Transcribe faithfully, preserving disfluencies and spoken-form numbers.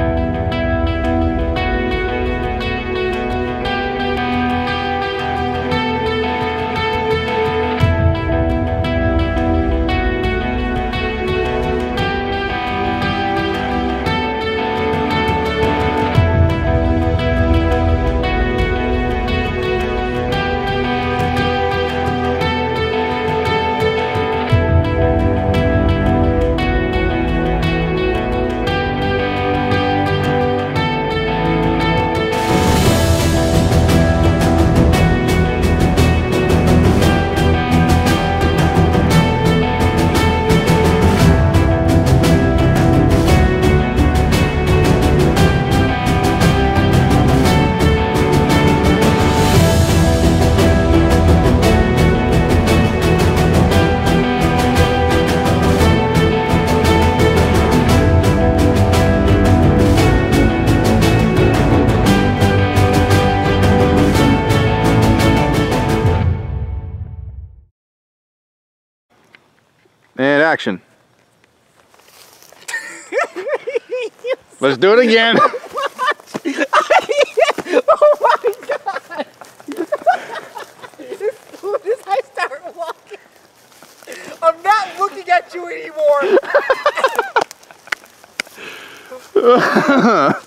And action. Let's do it again. Oh my God! As soon as I start walking, I'm not looking at you anymore.